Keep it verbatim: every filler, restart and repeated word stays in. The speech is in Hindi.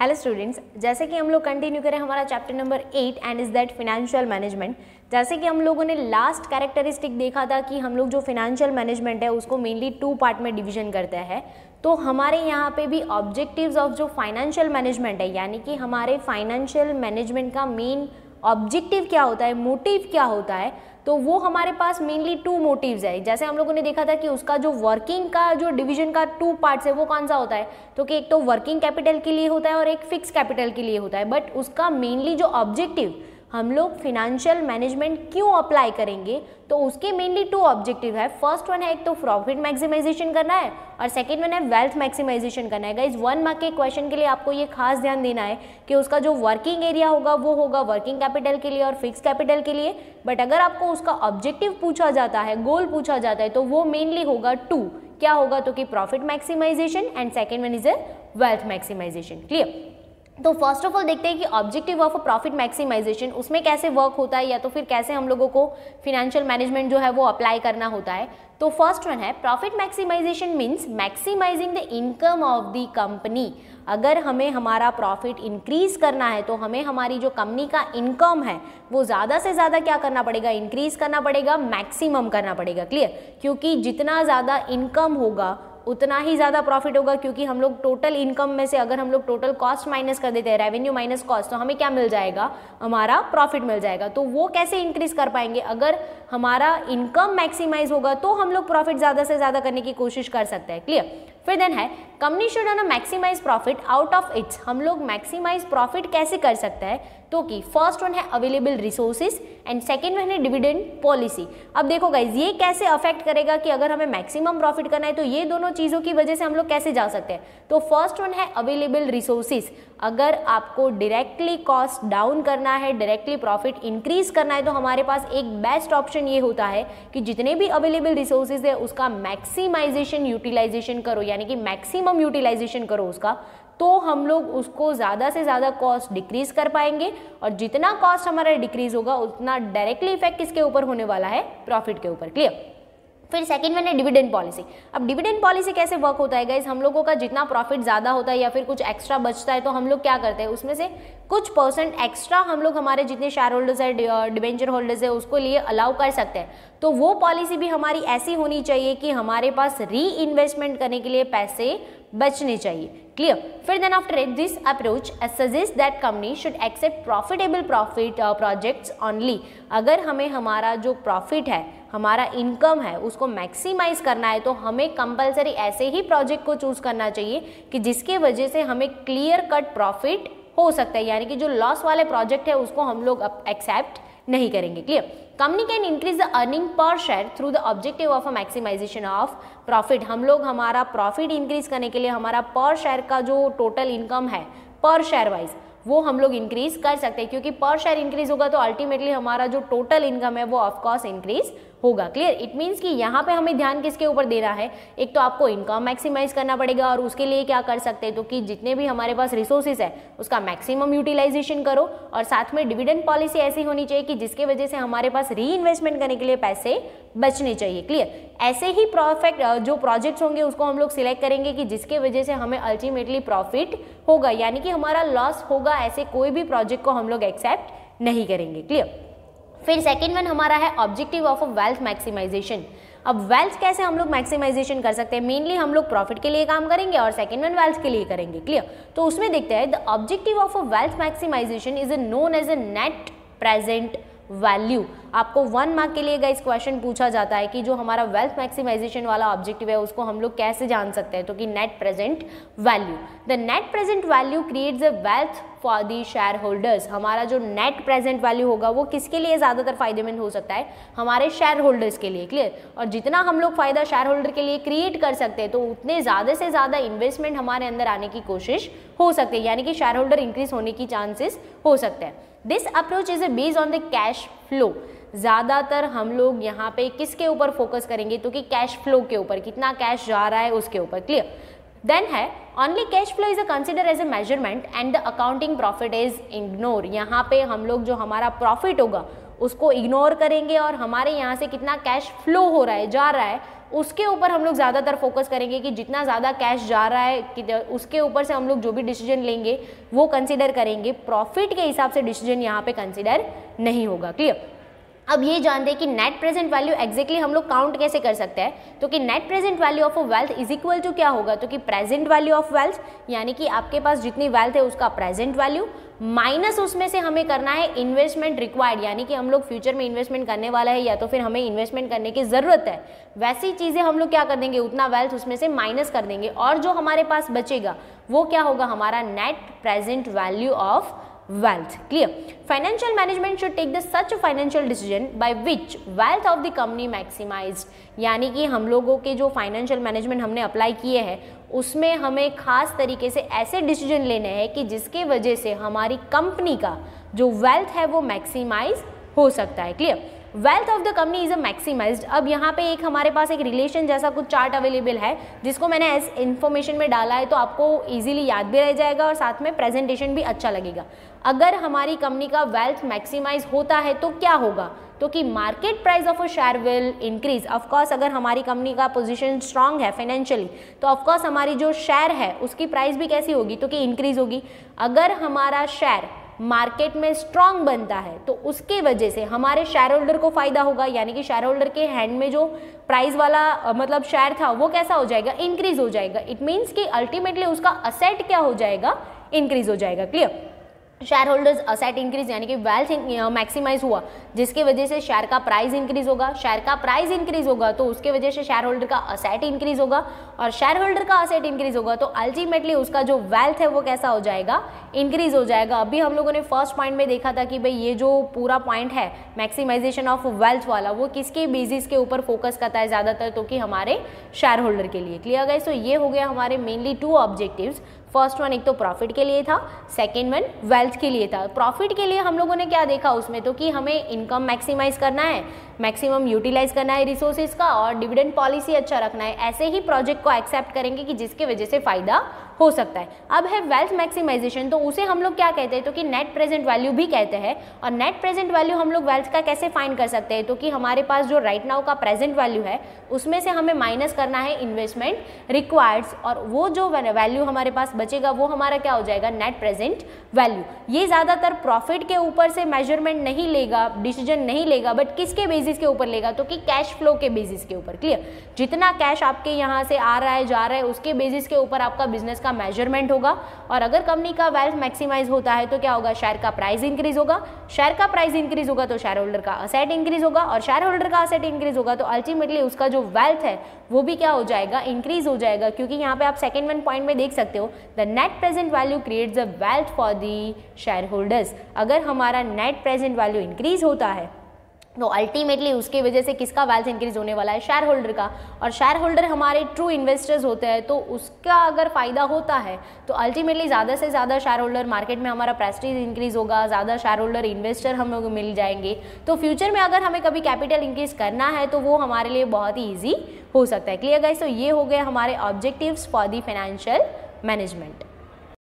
हेलो स्टूडेंट्स, जैसे कि हम लोग कंटिन्यू करें हमारा chapter number eight and is that financial management. जैसे कि हम लोगों ने लास्ट कैरेक्टरिस्टिक देखा था कि हम लोग जो फिनेंशियल मैनेजमेंट है उसको मेनली टू पार्ट में डिवीजन करते हैं। तो हमारे यहाँ पे भी ऑब्जेक्टिव्स ऑफ जो फाइनेंशियल मैनेजमेंट है, यानी कि हमारे फाइनेंशियल मैनेजमेंट का मेन ऑब्जेक्टिव क्या होता है, मोटिव क्या होता है, तो वो हमारे पास मेनली टू मोटिव्स है। जैसे हम लोगों ने देखा था कि उसका जो वर्किंग का जो डिवीजन का टू पार्ट्स है वो कौन सा होता है, तो कि एक तो वर्किंग कैपिटल के लिए होता है और एक फिक्स कैपिटल के लिए होता है। बट उसका मेनली जो ऑब्जेक्टिव हम लोग फिनेंशियल मैनेजमेंट क्यों अप्लाई करेंगे, तो उसके मेनली टू ऑब्जेक्टिव है। फर्स्ट वन है एक तो प्रॉफिट मैक्सिमाइजेशन करना है और सेकंड वन है वेल्थ मैक्सिमाइजेशन करना है। गाइस वन मार्क के क्वेश्चन के लिए आपको ये खास ध्यान देना है कि उसका जो वर्किंग एरिया होगा वो होगा वर्किंग कैपिटल के लिए और फिक्स कैपिटल के लिए। बट अगर आपको उसका ऑब्जेक्टिव पूछा जाता है, गोल पूछा जाता है, तो वो मेनली होगा टू, क्या होगा, तो कि profit maximization and second one is a wealth maximization. Clear. तो फर्स्ट ऑफ ऑल देखते हैं कि ऑब्जेक्टिव ऑफ प्रॉफिट मैक्सिमाइजेशन उसमें कैसे वर्क होता है, या तो फिर कैसे हम लोगों को फिनेंशियल मैनेजमेंट जो है वो अप्लाई करना होता है। तो फर्स्ट वन है profit maximization means maximizing the income of the company. अगर हमें हमारा प्रॉफिट इंक्रीज करना है तो हमें हमारी जो कंपनी का इनकम है वो ज़्यादा से ज़्यादा क्या करना पड़ेगा, इंक्रीज करना पड़ेगा, मैक्सिमम करना पड़ेगा। क्लियर। क्योंकि जितना ज़्यादा इनकम होगा उतना ही ज़्यादा प्रॉफिट होगा, क्योंकि हम लोग टोटल इनकम में से अगर हम लोग टोटल कॉस्ट माइनस कर देते हैं, रेवेन्यू माइनस कॉस्ट, तो हमें क्या मिल जाएगा, हमारा प्रॉफिट मिल जाएगा। तो वो कैसे इंक्रीज कर पाएंगे, अगर हमारा इनकम मैक्सिमाइज होगा तो हम लोग प्रॉफिट ज़्यादा से ज़्यादा करने की कोशिश कर सकते हैं। क्लियर। फिर देन है company should on maximize profit out of its. हम लोग मैक्सिमाइज प्रॉफिट कैसे कर सकते हैं, तो कि फर्स्ट वन है available resources and second one है डिविडेंड पॉलिसी। अब देखो गाइज ये कैसे अफेक्ट करेगा कि अगर हमें मैक्सिमम प्रॉफिट करना है तो ये दोनों चीज़ों की वजह से हम लोग कैसे जा सकते हैं। तो फर्स्ट वन है अवेलेबल रिसोर्सेज। अगर आपको डायरेक्टली कॉस्ट डाउन करना है, डायरेक्टली प्रॉफिट इंक्रीज करना है, तो हमारे पास एक बेस्ट ऑप्शन ये होता है कि जितने भी अवेलेबल रिसोर्सेज है उसका मैक्सिमाइजेशन यूटिलाइजेशन करो, यानी कि मैक्सिमम यूटिलाइजेशन करो उसका, तो हम लोग उसको ज़्यादा से ज़्यादा कॉस्ट डिक्रीज कर पाएंगे। और जितना कॉस्ट हमारा डिक्रीज होगा उतना डायरेक्टली इफेक्ट किसके ऊपर होने वाला है, प्रॉफिट के ऊपर। क्लियर। फिर सेकंड वन है डिविडेंड पॉलिसी। अब डिविडेंड पॉलिसी कैसे वर्क होता है गाइज, हम लोगों का जितना प्रॉफिट ज़्यादा होता है या फिर कुछ एक्स्ट्रा बचता है तो हम लोग क्या करते हैं, उसमें से कुछ परसेंट एक्स्ट्रा हम लोग हमारे जितने शेयर होल्डर्स है, डिबेंचर होल्डर्स है, उसको लिए अलाउ कर सकते हैं। तो वो पॉलिसी भी हमारी ऐसी होनी चाहिए कि हमारे पास री इन्वेस्टमेंट करने के लिए पैसे बचने चाहिए। क्लियर। फिर then after this approach suggest that company should accept profitable profit projects only. अगर हमें हमारा जो प्रॉफिट है, हमारा इनकम है, उसको मैक्सिमाइज करना है तो हमें कंपलसरी ऐसे ही प्रोजेक्ट को चूज करना चाहिए कि जिसके वजह से हमें क्लियर कट प्रॉफिट हो सकता है, यानी कि जो लॉस वाले प्रोजेक्ट है उसको हम लोग एक्सेप्ट नहीं करेंगे। Clear. Company can increase the earning per share through the objective of a maximization of profit. हम लोग हमारा प्रॉफिट इंक्रीज करने के लिए हमारा पर शेयर का जो टोटल इनकम है पर शेयर वाइज वो हम लोग इंक्रीज कर सकते हैं, क्योंकि पर शेयर इंक्रीज होगा तो अल्टीमेटली हमारा जो टोटल इनकम है वो ऑफकोर्स इंक्रीज होगा। क्लियर। इट मीन्स कि यहाँ पे हमें ध्यान किसके ऊपर देना है, एक तो आपको इनकम मैक्सिमाइज करना पड़ेगा और उसके लिए क्या कर सकते हैं, तो कि जितने भी हमारे पास रिसोर्सेज है उसका मैक्सिमम यूटिलाइजेशन करो, और साथ में डिविडेंड पॉलिसी ऐसी होनी चाहिए कि जिसके वजह से हमारे पास री इन्वेस्टमेंट करने के लिए पैसे बचने चाहिए। क्लियर। ऐसे ही परफेक्ट जो प्रोजेक्ट्स होंगे उसको हम लोग सिलेक्ट करेंगे कि जिसके वजह से हमें अल्टीमेटली प्रॉफिट होगा, यानी कि हमारा लॉस होगा, ऐसे कोई भी प्रोजेक्ट को हम लोग एक्सेप्ट नहीं करेंगे। क्लियर। फिर सेकंड वन हमारा है ऑब्जेक्टिव ऑफ वेल्थ मैक्सिमाइजेशन। अब वेल्थ कैसे हम लोग मैक्सिमाइजेशन कर सकते हैं, मेनली हम लोग प्रॉफिट के लिए काम करेंगे और सेकंड वन वेल्थ के लिए करेंगे। क्लियर। तो उसमें देखते हैं the objective of a wealth maximization is known as a net present value. आपको वन मार्क के लिए गाइस क्वेश्चन पूछा जाता है कि जो हमारा वेल्थ मैक्सिमाइजेशन वाला ऑब्जेक्टिव है उसको हम लोग कैसे जान सकते हैं, तो कि net present value. The net present value creates a wealth for the share holders. हमारा जो नेट प्रेजेंट वैल्यू होगा वो किसके लिए ज़्यादातर फायदेमंद हो सकता है, हमारे शेयर होल्डर्स के लिए। क्लियर। और जितना हम लोग फायदा शेयर होल्डर के लिए क्रिएट कर सकते हैं तो उतने ज़्यादा से ज़्यादा इन्वेस्टमेंट हमारे अंदर आने की कोशिश हो सकती है, यानी कि शेयर होल्डर इंक्रीज होने की चांसेस हो सकते हैं। This approach is based on the cash flow. ज़्यादातर हम लोग यहाँ पे किसके ऊपर फोकस करेंगे, तो कि कैश फ्लो के ऊपर, कितना कैश जा रहा है उसके ऊपर। क्लियर। देन है only cash flow is a consider as a measurement and the accounting profit is ignore. यहाँ पे हम लोग जो हमारा प्रॉफिट होगा उसको इग्नोर करेंगे और हमारे यहाँ से कितना कैश फ्लो हो रहा है, जा रहा है, उसके ऊपर हम लोग ज़्यादातर फोकस करेंगे कि जितना ज़्यादा कैश जा रहा है कि उसके ऊपर से हम लोग जो भी डिसीजन लेंगे वो कंसीडर करेंगे, प्रॉफिट के हिसाब से डिसीजन यहाँ पे कंसीडर नहीं होगा। क्लियर। अब ये जानते हैं कि नेट प्रेजेंट वैल्यू एग्जैक्टली हम लोग काउंट कैसे कर सकते हैं, तो कि net present value of a wealth is equal to क्या होगा, तो कि प्रेजेंट वैल्यू ऑफ वेल्थ, यानी कि आपके पास जितनी वेल्थ है उसका प्रेजेंट वैल्यू माइनस उसमें से हमें करना है इन्वेस्टमेंट रिक्वायर्ड, यानी कि हम लोग फ्यूचर में इन्वेस्टमेंट करने वाला है या तो फिर हमें इन्वेस्टमेंट करने की ज़रूरत है, वैसी चीज़ें हम लोग क्या कर देंगे, उतना वेल्थ उसमें से माइनस कर देंगे और जो हमारे पास बचेगा वो क्या होगा, हमारा net present value of wealth। Clear? Financial management should take the such a financial decision by which wealth of the company maximized, यानी कि हम लोगों के जो फाइनेंशियल मैनेजमेंट हमने अप्लाई किए हैं उसमें हमें खास तरीके से ऐसे डिसीजन लेने हैं कि जिसके वजह से हमारी कंपनी का जो वेल्थ है वो मैक्सिमाइज हो सकता है। Clear. Wealth of the company is a maximised. अब यहाँ पे एक हमारे पास एक रिलेशन जैसा कुछ चार्ट अवेलेबल है जिसको मैंने इस इन्फॉर्मेशन में डाला है, तो आपको इजीली याद भी रह जाएगा और साथ में प्रेजेंटेशन भी अच्छा लगेगा। अगर हमारी कंपनी का वेल्थ मैक्सिमाइज होता है तो क्या होगा, तो कि market price of a share will increase. Of course अगर हमारी कंपनी का पोजीशन स्ट्रांग है फाइनेंशियली तो ऑफकोर्स हमारी जो शेयर है उसकी प्राइस भी कैसी होगी, तो कि इंक्रीज होगी। अगर हमारा शेयर मार्केट में स्ट्रांग बनता है तो उसके वजह से हमारे शेयर होल्डर को फायदा होगा, यानी कि शेयर होल्डर के हैंड में जो प्राइस वाला मतलब शेयर था वो कैसा हो जाएगा, इंक्रीज हो जाएगा। इट मीन्स कि अल्टीमेटली उसका असेट क्या हो जाएगा, इंक्रीज हो जाएगा। Clear. Share holders asset increase यानी कि वेल्थ मैक्सिमाइज हुआ जिसकी वजह से शेयर का प्राइस इंक्रीज होगा, शेयर का प्राइस इंक्रीज होगा तो उसके वजह से शेयर होल्डर का असेट इंक्रीज होगा और शेयर होल्डर का असेट इंक्रीज होगा तो अल्टीमेटली उसका जो वेल्थ है वो कैसा हो जाएगा, इंक्रीज हो जाएगा। अभी हम लोगों ने फर्स्ट पॉइंट में देखा था कि भाई ये जो पूरा पॉइंट है मैक्सिमाइजेशन ऑफ वेल्थ वाला वो किसके बेसिस के ऊपर फोकस करता है ज़्यादातर, तो कि हमारे शेयर होल्डर के लिए। Clear guys. तो ये हो गया हमारे mainly two objectives. First one एक तो प्रॉफिट के लिए था, सेकेंड वन वेल्थ के लिए था। प्रॉफिट के लिए हम लोगों ने क्या देखा उसमें, तो कि हमें इनकम मैक्सिमाइज करना है, मैक्सिमम यूटिलाइज करना है रिसोर्सेज का और डिविडेंड पॉलिसी अच्छा रखना है। ऐसे ही प्रोजेक्ट को एक्सेप्ट करेंगे कि जिसके वजह से फायदा हो सकता है। अब है वेल्थ मैक्सिमाइजेशन, तो उसे हम लोग क्या कहते हैं, तो कि नेट प्रेजेंट वैल्यू भी कहते हैं। और नेट प्रेजेंट वैल्यू हम लोग वेल्थ का कैसे फाइंड कर सकते हैं, तो कि हमारे पास जो राइट नाउ का प्रेजेंट वैल्यू है उसमें से हमें माइनस करना है इन्वेस्टमेंट रिक्वायर्ड्स और वो जो वैल्यू हमारे पास बचेगा वो हमारा क्या हो जाएगा, नेट प्रेजेंट वैल्यू। ये ज़्यादातर प्रॉफिट के ऊपर से मेजरमेंट नहीं लेगा, डिसीजन नहीं लेगा, बट किसके बेसिस के ऊपर लेगा, तो कि कैश फ्लो के बेसिस के ऊपर। क्लियर। जितना कैश आपके यहाँ से आ रहा है जा रहा है उसके बेसिस के ऊपर आपका बिजनेस का मेजरमेंट होगा। और अगर कंपनी का वेल्थ मैक्सिमाइज होता है तो क्या होगा, शेयर का प्राइस इंक्रीज होगा, शेयर का प्राइस इंक्रीज होगा तो शेयर होल्डर का असेट इंक्रीज होगा और शेयर होल्डर का असेट इंक्रीज होगा तो अल्टीमेटली उसका जो वेल्थ है वो भी क्या हो जाएगा, इंक्रीज हो जाएगा। क्योंकि यहाँ पे आप सेकंड वन पॉइंट में देख सकते हो the net present value creates a wealth for the share holders. अगर हमारा नेट प्रेजेंट वैल्यू इंक्रीज होता है तो अल्टीमेटली उसके वजह से किसका वेल्थ इंक्रीज होने वाला है, शेयर होल्डर का। और शेयर होल्डर हमारे ट्रू इन्वेस्टर्स होते हैं तो उसका अगर फायदा होता है तो अल्टीमेटली ज़्यादा से ज़्यादा शेयर होल्डर मार्केट में हमारा प्रेस्टीज इंक्रीज होगा, ज़्यादा शेयर होल्डर इन्वेस्टर हम लोग मिल जाएंगे। तो फ्यूचर में अगर हमें कभी कैपिटल इंक्रीज करना है तो वो हमारे लिए बहुत ही ईजी हो सकता है। Clear guys. तो ये हो गए हमारे objectives for the financial management.